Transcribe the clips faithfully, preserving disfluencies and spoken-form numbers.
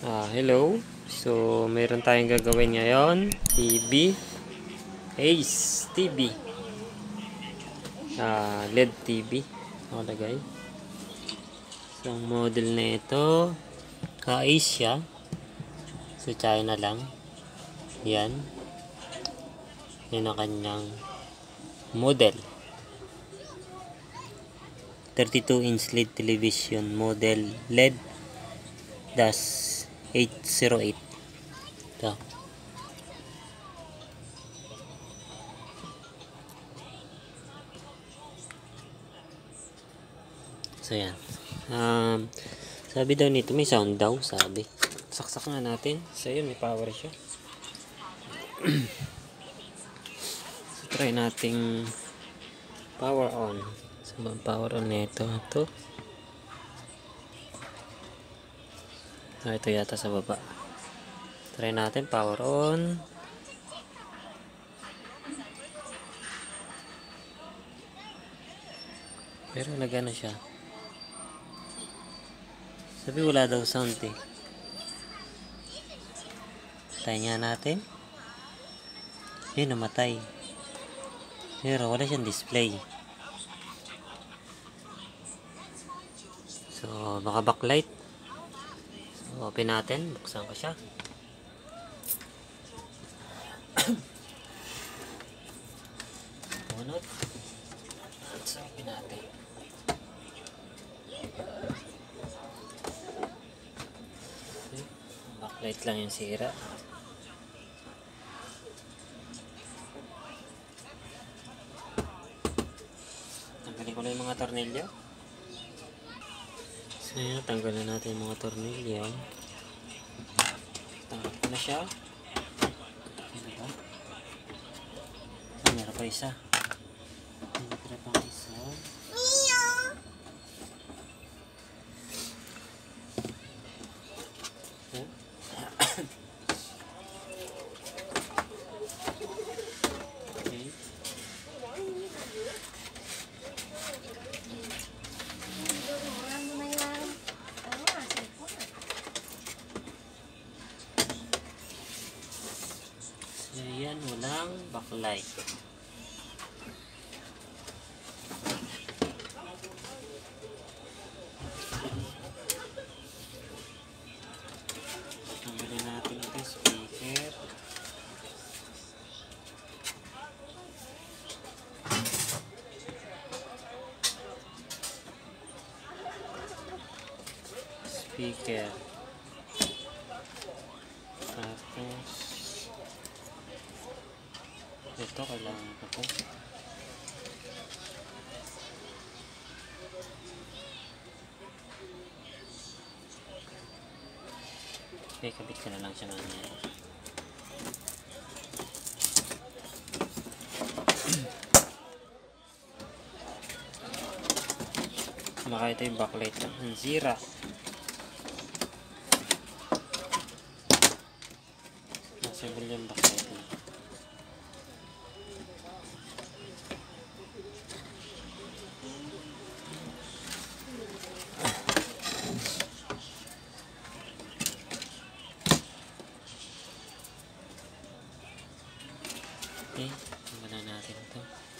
Ah, hello. So, meron tayong gagawin ngayon. T V. Ace T V. Ah, L E D T V. Nakalagay. So, ang model na ito, ah, Ace siya. So, China lang. Yan. Yan ang kanyang model. thirty-two inch L E D television model L E D dash eight oh eight. Ito. So, yan. Um, sabi daw nito, may sound daw, sabi. Saksak nga natin. So, yun, may power siya. So, try nating power on. So, power on nito. Ito. Ah, ito yata sa baba. Try natin, power on. Pero nagana siya. Sabi wala daw sound eh. Try nga natin. Yun, namatay. Pero wala siyang display. So, baka backlight. So, open natin. Buksan ko siya. Bunot. So, open natin. Okay. Backlight lang yung sira. Tanggalin ko na yung mga tornilyo. So, yun, tanggalin natin yung mga tornilyo. Tanggal ko na siya. Ano ba? Ah, meron pa isa. Meron pa isa. Okay. So, yan, walang backlight. Tanggalin natin ito, speaker. Speaker. Tapos, ito, kailangan ko po. Okay, kabit ko na lang siya mamaya. Baka ito yung backlight lang. Ang zira. Nasabol yung backlight lang. Okay, tanggalan natin ito.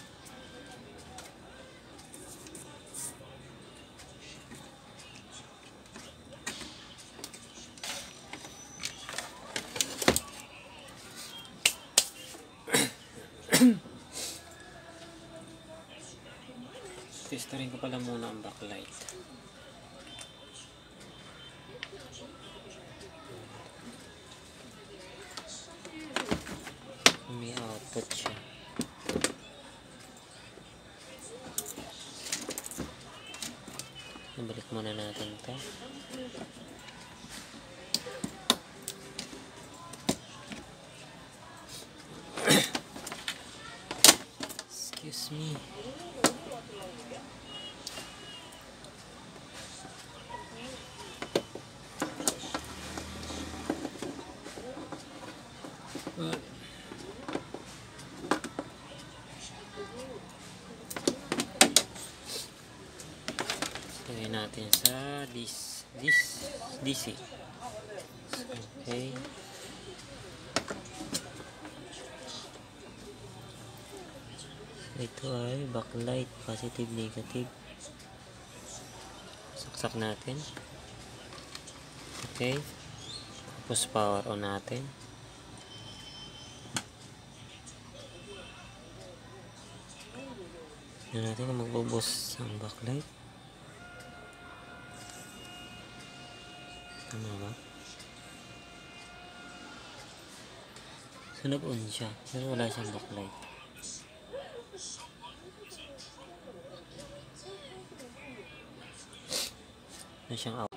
Testarin ko pala muna ang backlight. May output siya. Nabalik muna natin ito. Excuse me. Well, lagay natin sa this this D C. Okay. Ito ay backlight, positive, negative. Saksak natin. Okay. Tapos power on natin. Tignan natin kung magbubos ang backlight. Tama ba? So nag-on siya, pero wala siyang backlight. Wala siyang out.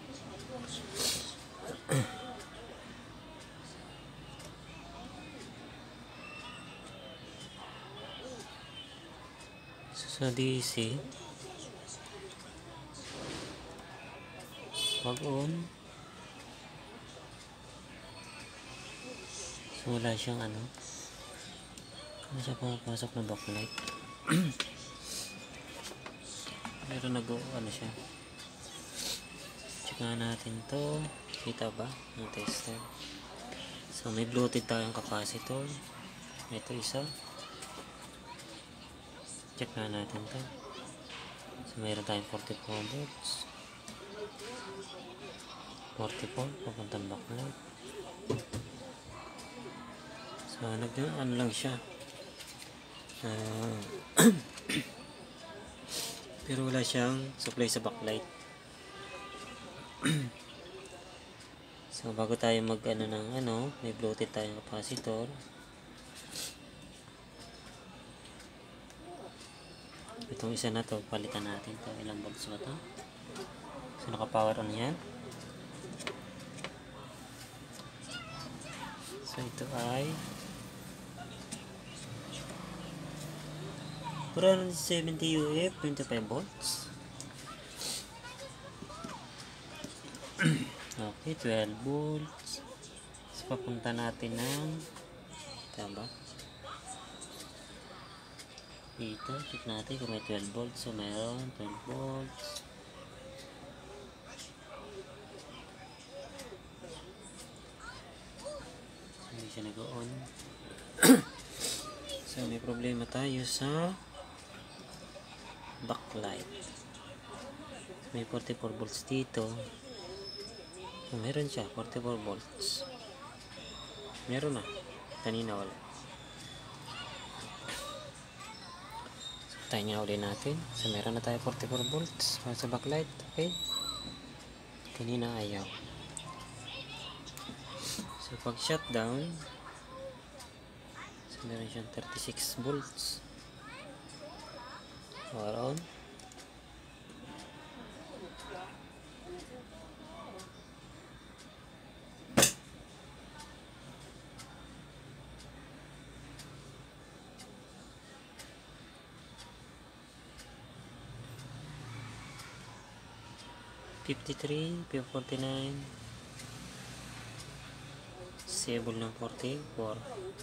So sa D C, pag on, so wala siyang ano, wala siya pumapasok na backlight. Pero nag-o ano siya. Check nga natin to. Kita ba? Ang tester. So may Bluetooth tayong capacitor. Ito isa. Check nga natin to. So mayroon tayong forty-four volts. forty-four. Papuntang backlight. So nag ano lang siya. Uh, pero wala siyang supply sa backlight. So bago tayo mag ano ng ano, may Bluetooth tayong capacitor. Itong isa na to, palitan natin to. Ilang volts ba to? So naka power on yan. So ito ay four seventy U F, twenty-five volts. Okay, twelve volts. So papunta natin ng tama. Dito, check natin kung may twelve volts. So mayroon twelve volts. So hindi siya nag-on. So may problema tayo sa backlight. May forty-four volts dito. Oh, meron siya, forty-four volts. Meron na. Kanina wala. So, tayo nga ulit natin. So meron na tayo forty-four volts sa backlight. Okay. Kanina ayaw. So pag shutdown, so meron siyang thirty-six volts. Power on. fifty-three, forty-nine, disable ng forty-four.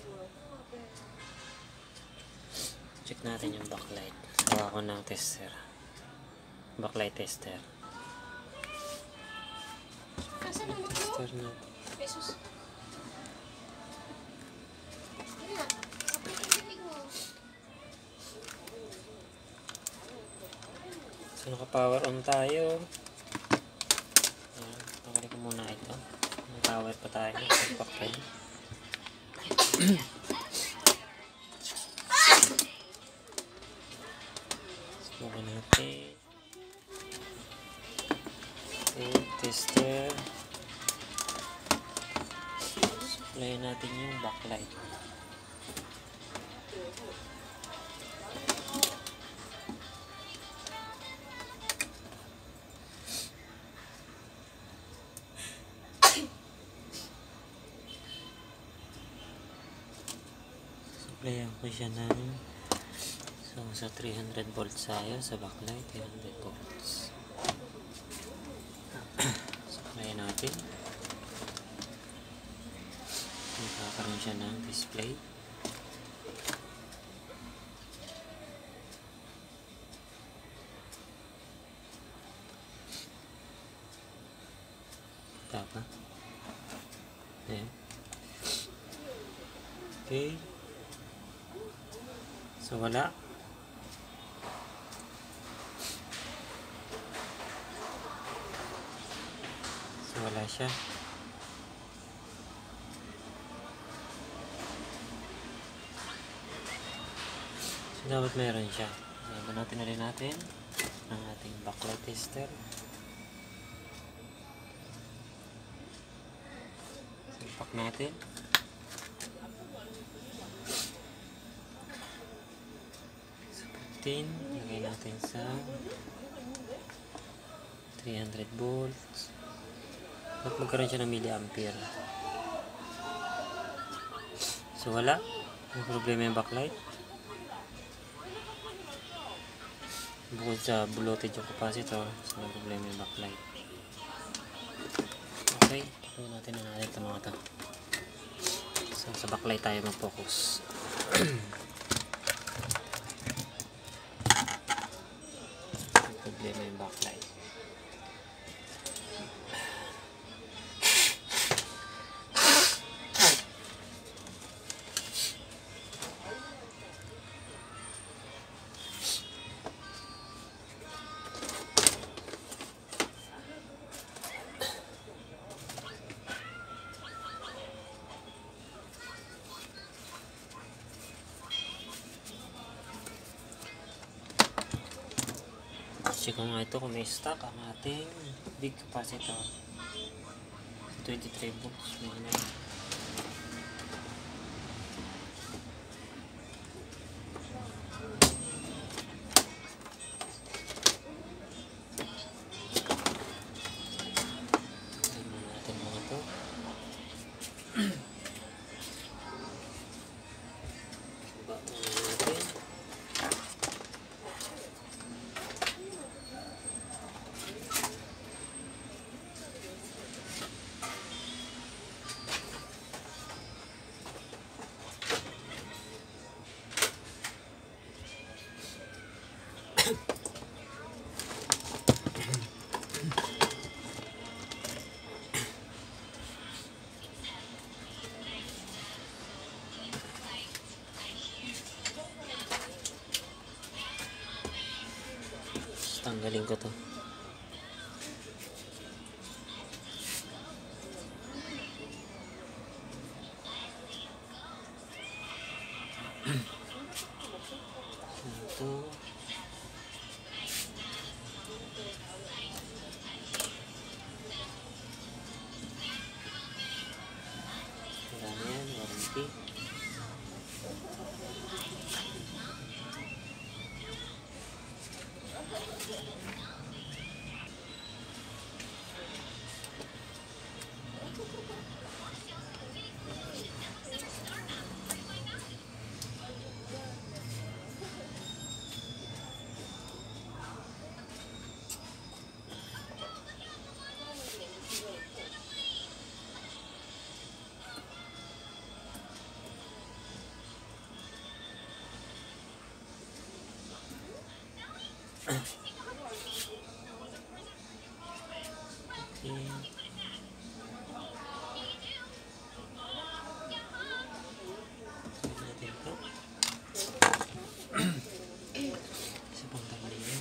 Check natin yung backlight. Hawa ko ng tester. Backlight tester. Tester natin. So naka-power on tayo. Pagkali ko muna ito. Nag-power pa tayo. Pagpakay. Subukan natin. Okay, tester. Supply natin yung backlight. Supplyan ko siya ng so sa three hundred volts tayo sa backlight, three hundred volts. Supplyan natin. Magkakaroon siya ng display. Tapa. Ayan. Okay. So, wala. So, wala siya. So, dapat meron siya. So, bunutin na rin natin ang ating backlight tester. Silpak natin. So, fifteen. Lagay natin sa three hundred volts. At magkaroon siya ng milliampere. So, wala. May problema yung backlight. Bukod sa bloated yung capacitor, so may problema yung backlight. Okay, tuloy natin na natin ito mga ito. So, sa backlight tayo mag-focus. May problema yung backlight. Check ko nga ito kung may stock ang ating big capacitor. twenty-three volts. May na. Tignan natin mga ito. Baba muna natin. Tanggalin ko to. Ito. Wala na yan, warranty. Okay. Tignan natin ito. Isa pang tanggalin.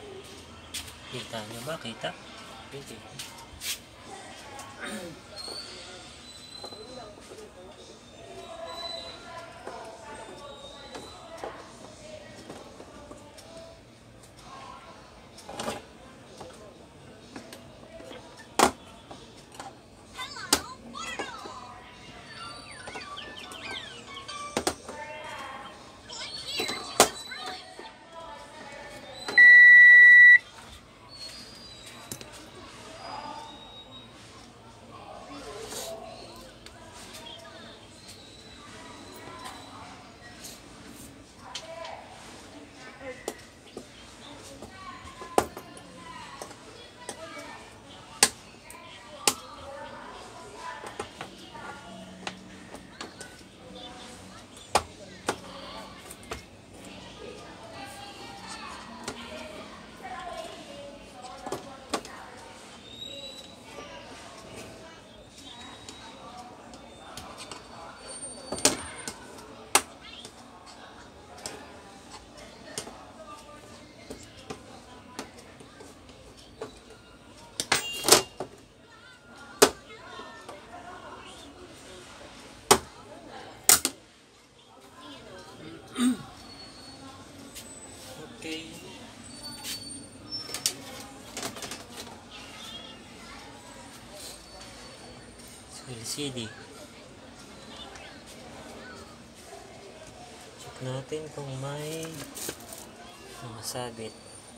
Kita nyo ba? Kita? Kita. L C D. Check natin kung may nakasabit.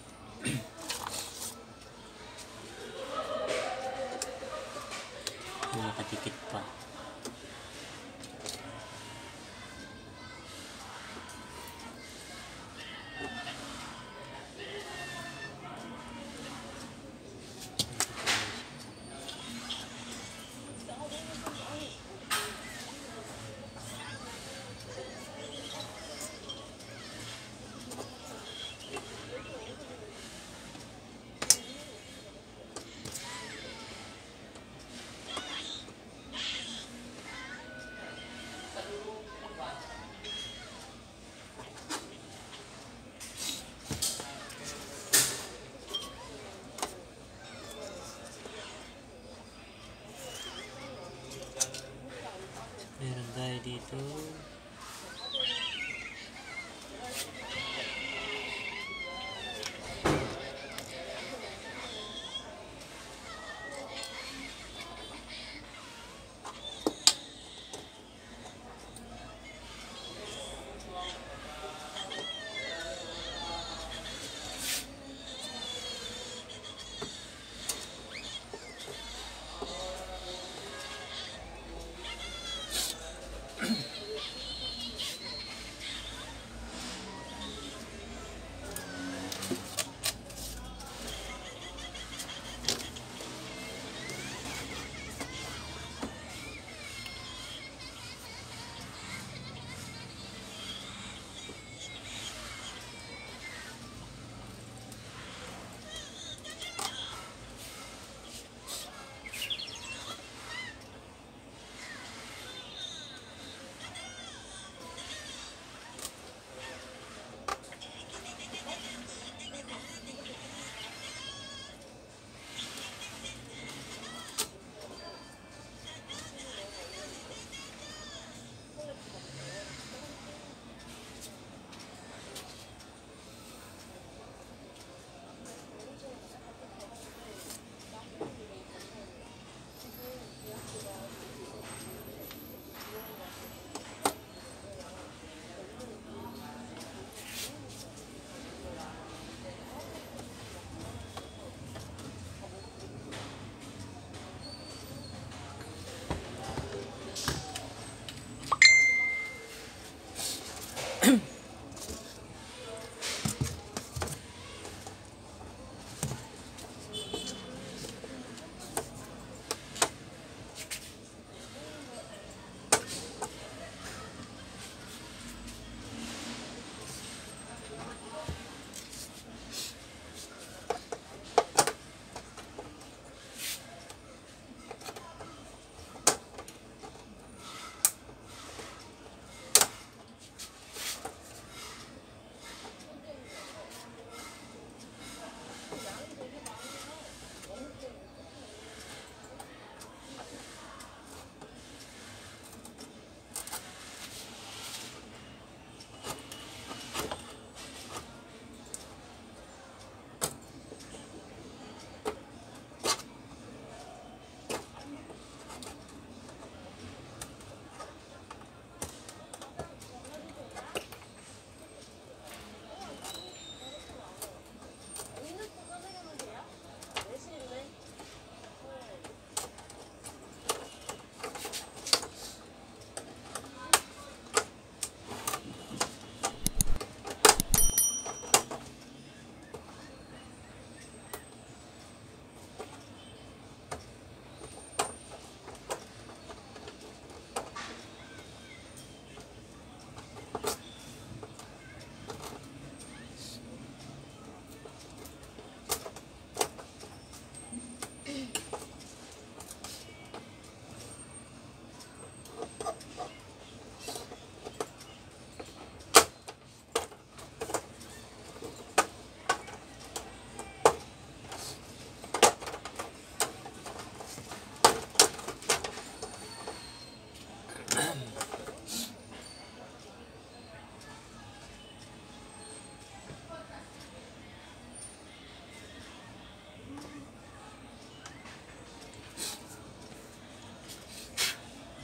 Nakatikit pa. Meron tayo dito.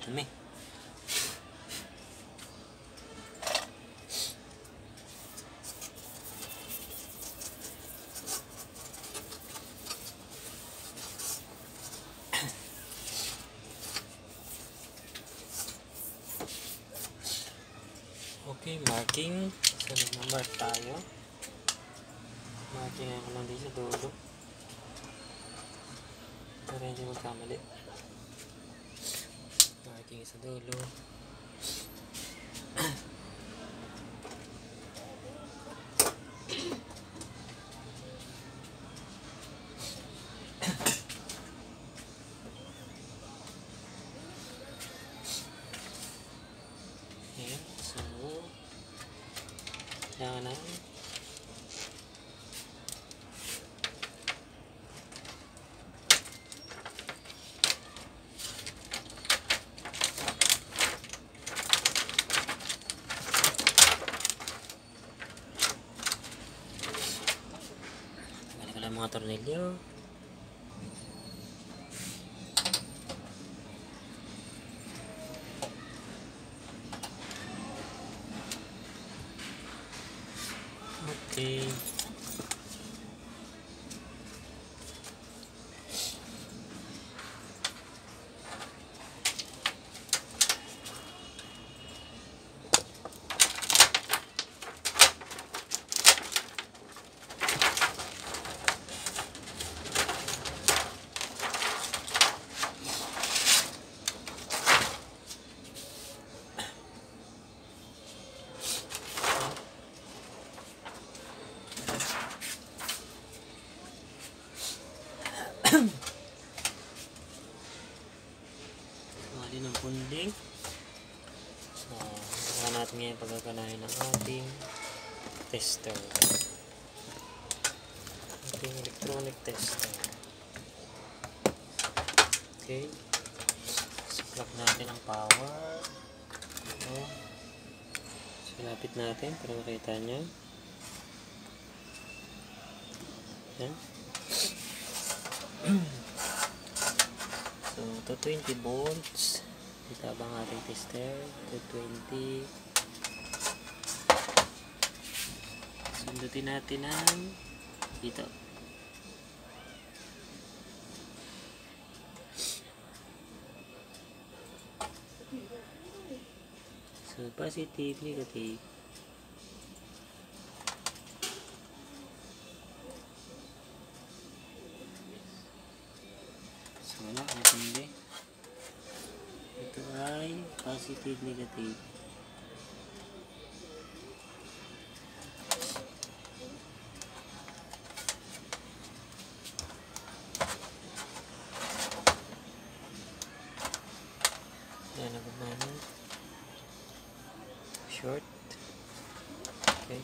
Dami. Okay, marking. So, nagmamark tayo. Marking ako lang din sa dulo. Para hindi magkamali. Marking sa dulo. Ayan. So, kailangan na tanggalin ko lang mga tornilyo. Okay. Mali ng punding. So, saka natin ngayon pagkakanahin ng ating tester. Ating electronic tester. Okay. So, plug natin ang power. Ito. So, lapit natin para makita nyo. Yan. So, two twenty volts. Dito ba ang ating tester? two twenty. Sundutin natin ang dito. So, positive, negative. So, wala. Ito hindi. Ito ay positive, negative. Yan ang gumana. Short. Okay.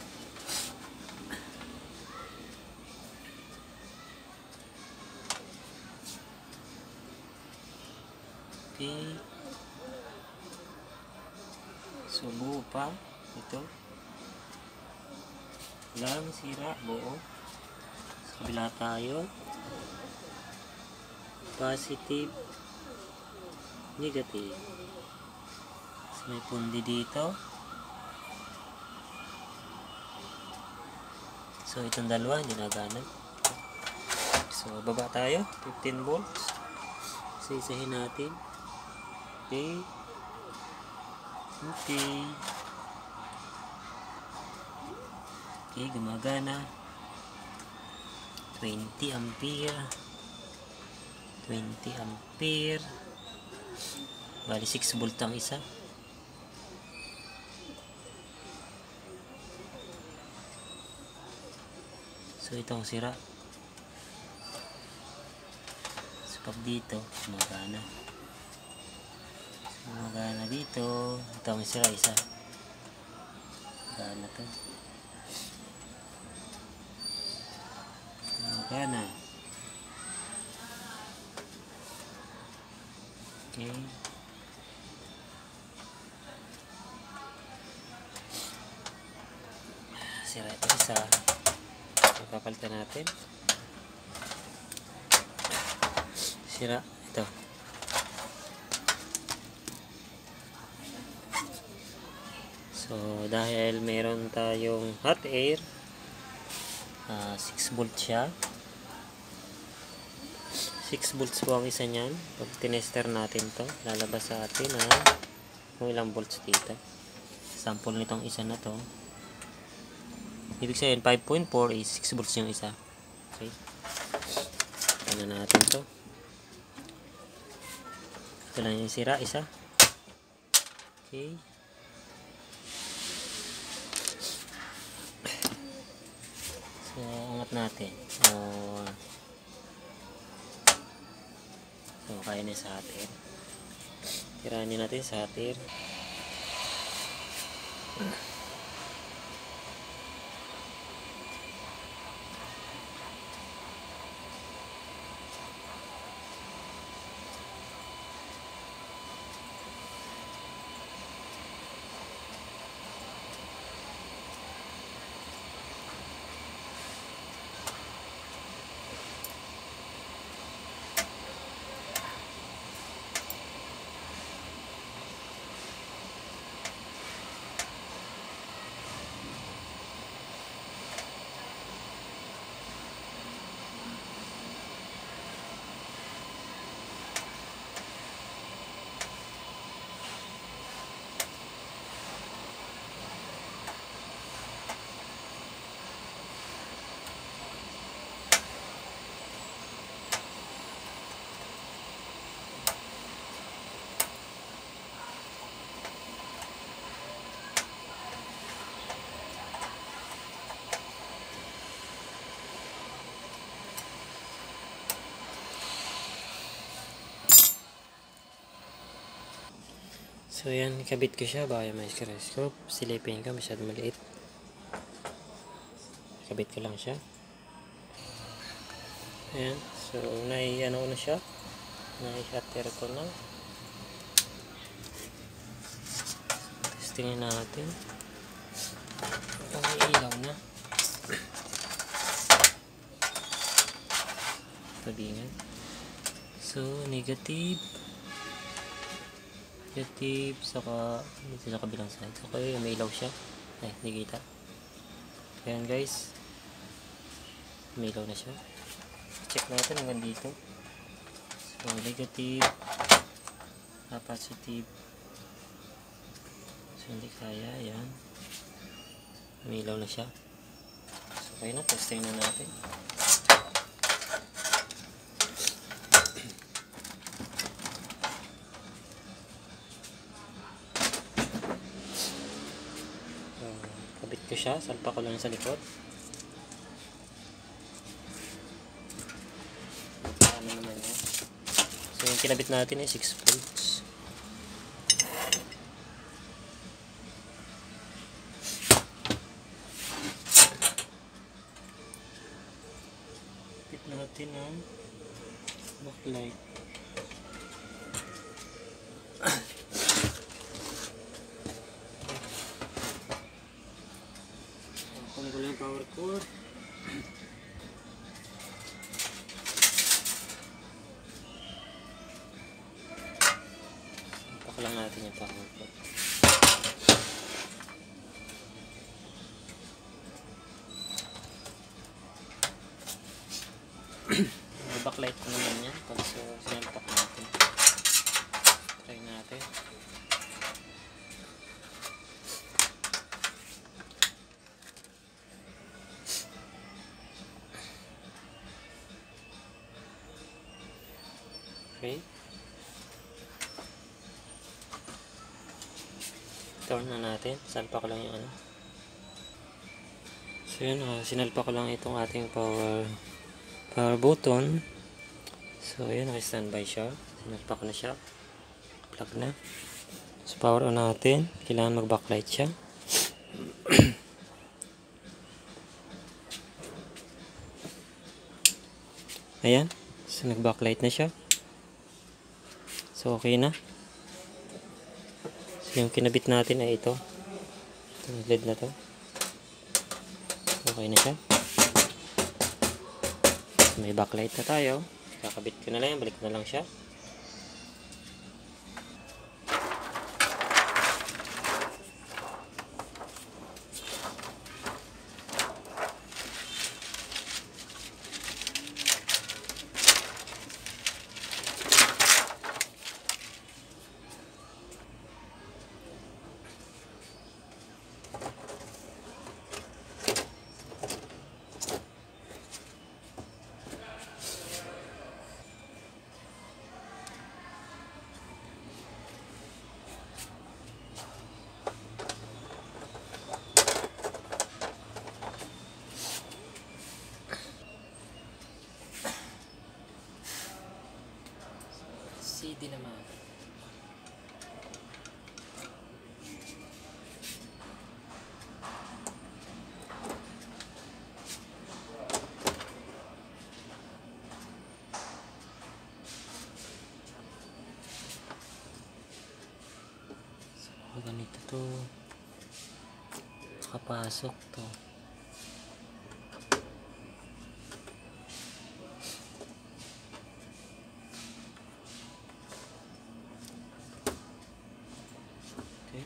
Okay. So, buo pa. Ito. Lang, sira, buo. Sa kabila tayo. Positive. Negative. So, may pundi dito. So, itong dalawa, hindi nagana. So, baba tayo. fifteen volts. So, isahin natin. Okay. Okay. Okay, gumagana. twenty ampere. twenty ampere. Bali, six volt ang isa. So, itong sira. So, pag dito, gumagana. So, gumagana dito. Itong sira, isa. Gumagana to. Gumagana. Okay. Sira ito isa. Papalitan natin. Sira ito. So, dahil meron tayong hot air, uh, six volt siya. six volts po ang isa niyan. Pag tinester natin to, lalabas sa atin na kung ilang volts dito. Sample nitong isa na to. Ibig sabihin, five point four is six volts yung isa. Okay. Ano natin to. Ito lang yung sira, isa. Okay. So, angat natin. Oh, so, kaya na sa atin. Tiranin natin sa atin. So, yan. Kabit ko siya. Baka yung microscope. Silipin ka. Masyado maliit. Kabit ko lang siya. Ayan. So, nai-ano na siya. Nai-shutter ko na. Testingin natin. Kung may ilaw na. Tabingan. So, negative. Negative, saka dito sa kabilang side. Okay, may ilaw siya. Ay, hindi kita. Ayan guys. May ilaw na siya. Check natin hanggang dito. So, negative. Ah, positive. So, hindi kaya. Ayan. May ilaw na siya. So, okay na. Testing na natin. Kabit ko siya, salpa ko lang sa likod. Ano naman yan. So yung kinabit natin ay six volts. Kabit natin ang backlight. Kunin ko lang yung power cord. Sampak lang natin yung power cord. Backlight ko naman yan. Pag so, sinampak natin. Try natin. Okay. Turn na natin. Salpa ko lang yung ano. So yun, uh, sinalpa ko lang itong ating power power button. So yun, naka-standby siya. Sinalpa ko na siya. Plug na. So power on natin. Kailangan mag-backlight siya. Ayan. So nag-backlight na siya. So, okay na. So, yung kinabit natin ay ito. Itong L E D na to. Okay na siya. So, may backlight na tayo. Kakabit ko na lang. Balik na lang siya. C D naman. So, ganito to. Nakapasok to. Okay.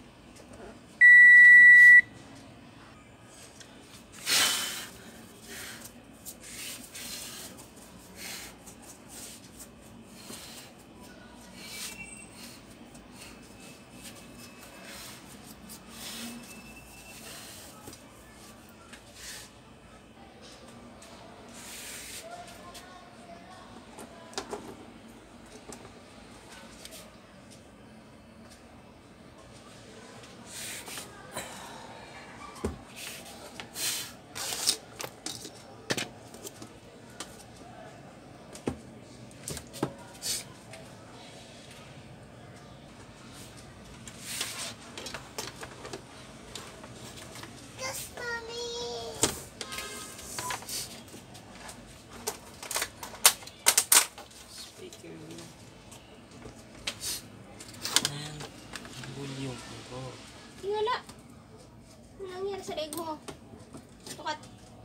And volume ko. Tingala. Ano nangyari sa leg mo? Tukat.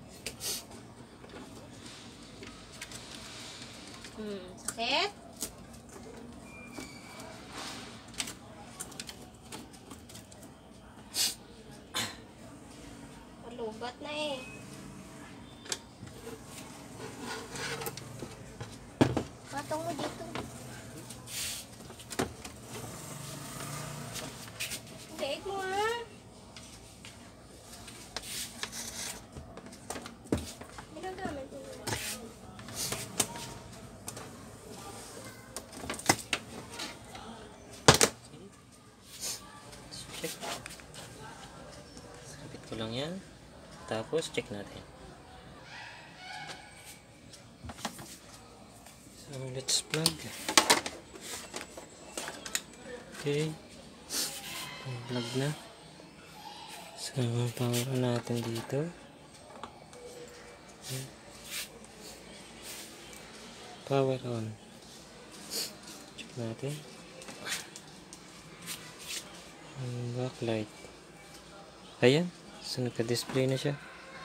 Hmm, sakit? Malubat na eh. Patong mo dito. Leg mo ah. Ginagamit mo naman. Check. Sabit ko lang yan. Tapos check natin. So let's plug. Okay. Plug na. So power on natin dito. Okay. Power on. Check natin. Ang backlight. Ayan. So nagka-display na siya.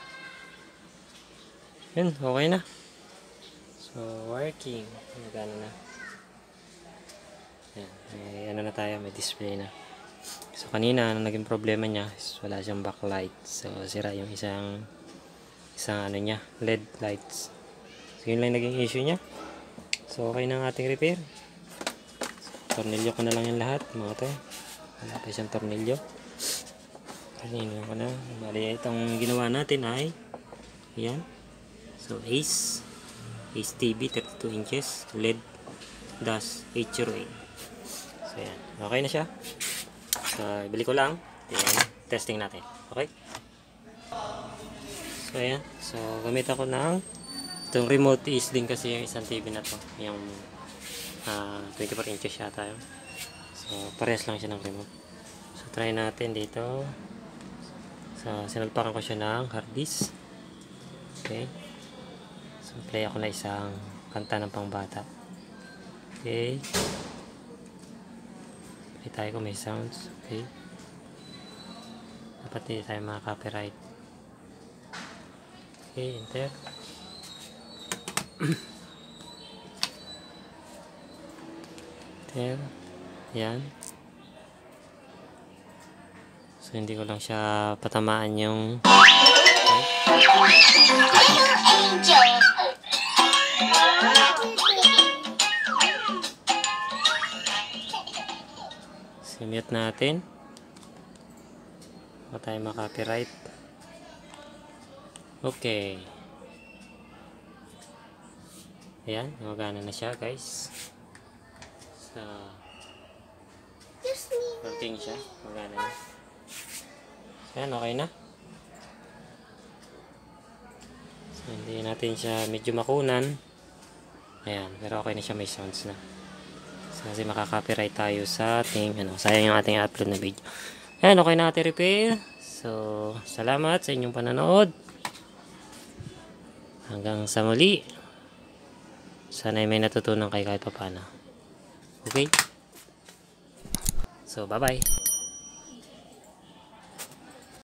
Yan. Okay na. So working. Nagana na. Yan. May ano na tayo. May display na. So kanina ang naging problema niya is wala siyang backlight. So sira yung isang isang ano niya, L E D lights. So yun lang naging issue niya. So okay na ang ating repair. So, tornilyo ko na lang yung lahat, mga to. Wala pa siyang tornilyo. Kanina ko na. Bali itong ginawa natin ay yan. So Ace Ace T V thirty-two inches L E D dash H R A. So yan. Okay na siya. So, bili ko lang. Then, testing natin. Okay? So, ayan. So, gamit ako ng itong remote is din kasi yung isang T V na to. Yung uh, twenty-four inches yata yun. So, parehas lang siya ng remote. So, try natin dito. So, sinalpakan ko siya ng hard disk. Okay. So, play ako na isang kanta ng pangbata. Okay. Tayo kung may sounds. Okay. Dapat hindi tayo mga copyright. Okay, enter. Enter. Yan. So, hindi ko lang siya patamaan yung simute natin. Baka tayo makapiright. Okay. Ayan, gumagana na siya guys. So, working siya. Gumagana na. Ayan, okay na. So, hindi natin siya medyo makunan. Ayan, pero okay na siya, may sounds na. So, kasi makaka-copyright tayo sa ating, ano, sayang yung ating upload na video. Ayan, okay na ating repair. So, salamat sa inyong panonood. Hanggang sa muli. Sana may natutunan kayo kahit pa paano. Okay? So, bye-bye.